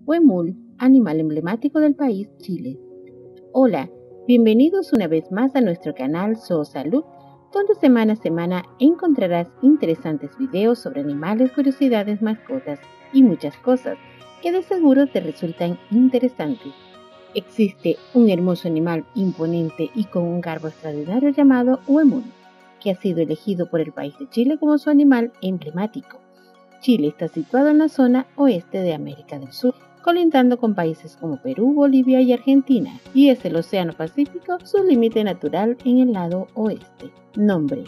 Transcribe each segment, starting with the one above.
Huemul, animal emblemático del país Chile. Hola, bienvenidos una vez más a nuestro canal Zoosalud, donde semana a semana encontrarás interesantes videos sobre animales, curiosidades, mascotas y muchas cosas que de seguro te resultan interesantes. Existe un hermoso animal imponente y con un garbo extraordinario llamado Huemul, que ha sido elegido por el país de Chile como su animal emblemático. Chile está situado en la zona oeste de América del Sur, colindando con países como Perú, Bolivia y Argentina, y es el Océano Pacífico su límite natural en el lado oeste. Nombre: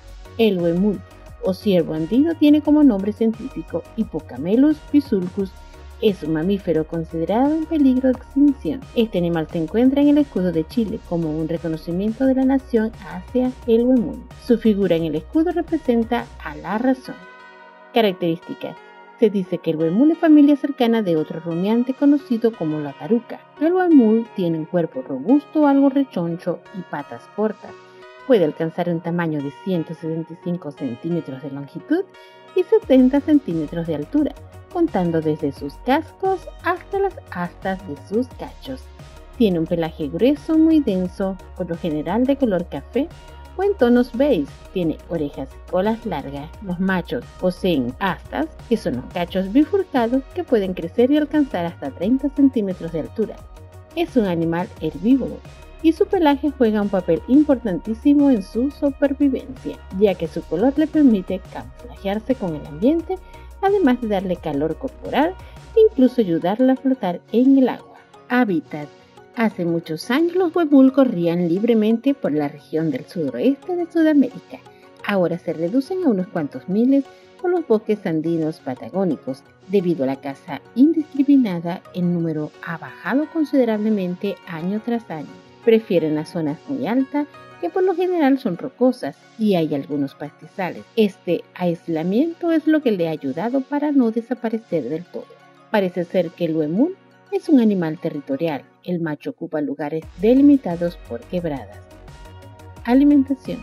el huemul o ciervo andino tiene como nombre científico Hippocamelus bisulcus. Es un mamífero considerado en peligro de extinción. Este animal se encuentra en el escudo de Chile como un reconocimiento de la nación hacia el huemul. Su figura en el escudo representa a la razón. Características: se dice que el huemul es familia cercana de otro rumiante conocido como la taruca. El huemul tiene un cuerpo robusto, algo rechoncho y patas cortas. Puede alcanzar un tamaño de 175 centímetros de longitud y 70 centímetros de altura, contando desde sus cascos hasta las astas de sus cachos. Tiene un pelaje grueso, muy denso, por lo general de color café o en tonos beige. Tiene orejas y colas largas. Los machos poseen astas, que son los cachos bifurcados que pueden crecer y alcanzar hasta 30 centímetros de altura. Es un animal herbívoro y su pelaje juega un papel importantísimo en su supervivencia, ya que su color le permite camuflajearse con el ambiente, además de darle calor corporal e incluso ayudarla a flotar en el agua. Hábitat: hace muchos años los huemul corrían libremente por la región del suroeste de Sudamérica. Ahora se reducen a unos cuantos miles por los bosques andinos patagónicos. Debido a la caza indiscriminada, el número ha bajado considerablemente año tras año. Prefieren las zonas muy altas, que por lo general son rocosas, y hay algunos pastizales. Este aislamiento es lo que le ha ayudado para no desaparecer del todo. Parece ser que el huemul es un animal territorial. El macho ocupa lugares delimitados por quebradas. Alimentación: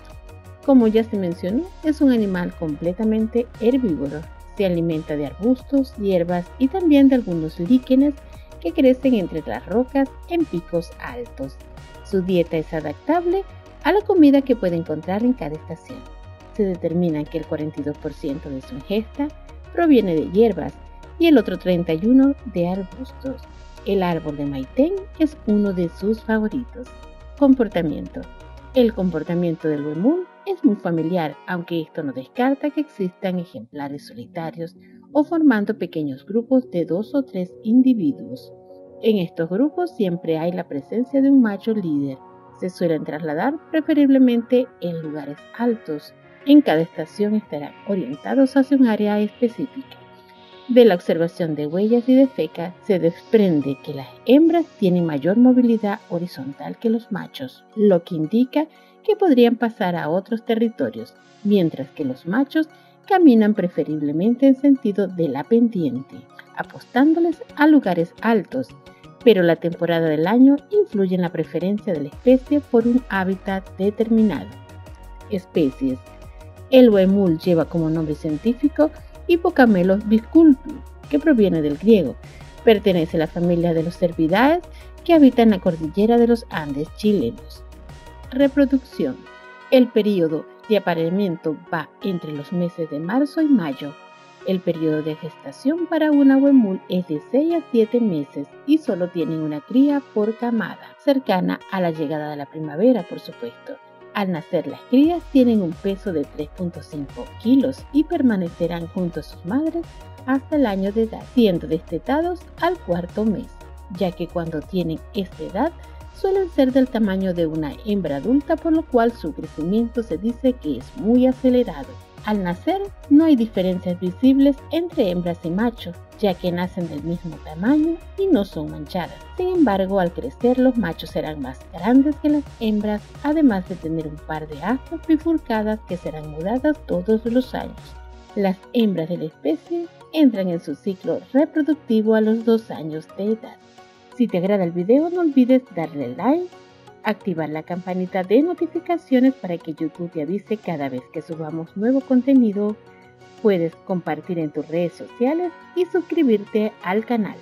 como ya se mencionó, es un animal completamente herbívoro. Se alimenta de arbustos, hierbas y también de algunos líquenes que crecen entre las rocas en picos altos. Su dieta es adaptable a la comida que puede encontrar en cada estación. Se determina que el 42% de su ingesta proviene de hierbas y el otro 31% de arbustos. El árbol de maitén es uno de sus favoritos. Comportamiento: el comportamiento del huemul es muy familiar, aunque esto no descarta que existan ejemplares solitarios o formando pequeños grupos de 2 o 3 individuos. En estos grupos siempre hay la presencia de un macho líder. Se suelen trasladar preferiblemente en lugares altos. En cada estación estarán orientados hacia un área específica. De la observación de huellas y de feca se desprende que las hembras tienen mayor movilidad horizontal que los machos, lo que indica que podrían pasar a otros territorios, mientras que los machos caminan preferiblemente en sentido de la pendiente, apostándoles a lugares altos, pero la temporada del año influye en la preferencia de la especie por un hábitat determinado. Especies: el huemul lleva como nombre científico Hippocamelus bisulcus, que proviene del griego. Pertenece a la familia de los cervidae que habitan la cordillera de los Andes chilenos. Reproducción: el periodo de apareamiento va entre los meses de marzo y mayo. El periodo de gestación para una huemul es de 6 a 7 meses y solo tienen una cría por camada, cercana a la llegada de la primavera, por supuesto. Al nacer, las crías tienen un peso de 3.5 kilos y permanecerán junto a sus madres hasta el año de edad, siendo destetados al 4.º mes, ya que cuando tienen esta edad suelen ser del tamaño de una hembra adulta, por lo cual su crecimiento se dice que es muy acelerado. Al nacer no hay diferencias visibles entre hembras y machos, ya que nacen del mismo tamaño y no son manchadas. Sin embargo, al crecer los machos serán más grandes que las hembras, además de tener un par de astas bifurcadas que serán mudadas todos los años. Las hembras de la especie entran en su ciclo reproductivo a los 2 años de edad. Si te agrada el video, no olvides darle like, activar la campanita de notificaciones para que YouTube te avise cada vez que subamos nuevo contenido. Puedes compartir en tus redes sociales y suscribirte al canal.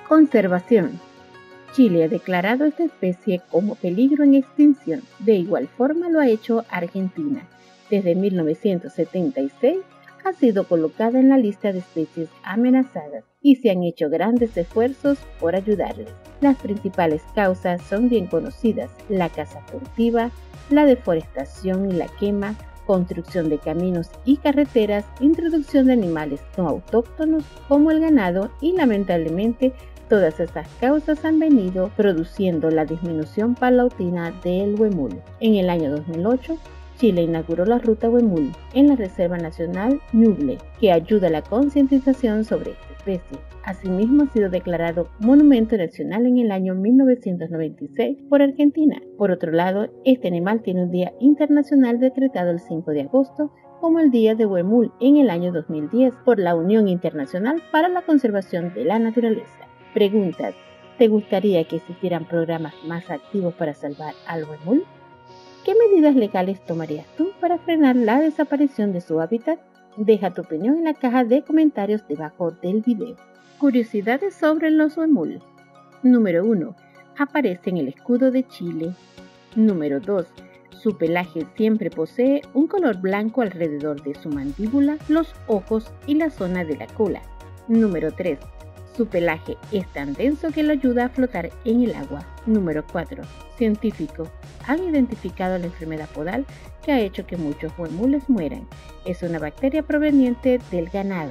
Conservación. Chile ha declarado esta especie como peligro en extinción. De igual forma lo ha hecho Argentina. Desde 1976 ha sido colocada en la lista de especies amenazadas y se han hecho grandes esfuerzos por ayudarles. Las principales causas son bien conocidas: la caza furtiva, la deforestación y la quema, construcción de caminos y carreteras, introducción de animales no autóctonos como el ganado y lamentablemente todas estas causas han venido produciendo la disminución paulatina del huemul. En el año 2008, Chile inauguró la Ruta Huemul en la Reserva Nacional Ñuble, que ayuda a la concientización sobre esta especie. Asimismo, ha sido declarado Monumento Nacional en el año 1996 por Argentina. Por otro lado, este animal tiene un día internacional decretado el 5 de agosto como el Día de Huemul en el año 2010 por la Unión Internacional para la Conservación de la Naturaleza. Preguntas: ¿te gustaría que existieran programas más activos para salvar al huemul? ¿Qué medidas legales tomarías tú para frenar la desaparición de su hábitat? Deja tu opinión en la caja de comentarios debajo del video. Curiosidades sobre los huemul. Número 1. Aparece en el escudo de Chile. Número 2. Su pelaje siempre posee un color blanco alrededor de su mandíbula, los ojos y la zona de la cola. Número 3. Su pelaje es tan denso que lo ayuda a flotar en el agua. Número 4. Científicos han identificado la enfermedad podal que ha hecho que muchos huemules mueran. Es una bacteria proveniente del ganado.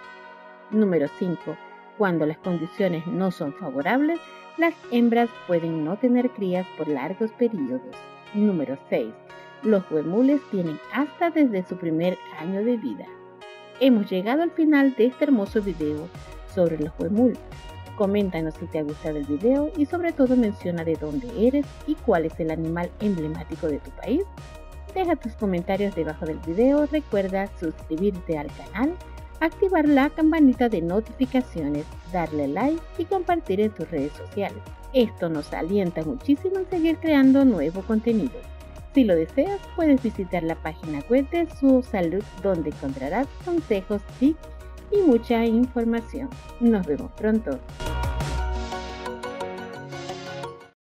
Número 5. Cuando las condiciones no son favorables, las hembras pueden no tener crías por largos periodos. Número 6. Los huemules tienen hasta desde su primer año de vida. Hemos llegado al final de este hermoso video sobre los huemul. Coméntanos si te ha gustado el video y sobre todo menciona de dónde eres y cuál es el animal emblemático de tu país. Deja tus comentarios debajo del video, recuerda suscribirte al canal, activar la campanita de notificaciones, darle like y compartir en tus redes sociales. Esto nos alienta muchísimo en seguir creando nuevo contenido. Si lo deseas, puedes visitar la página web de Zoosalud, donde encontrarás consejos, tips y mucha información. Nos vemos pronto.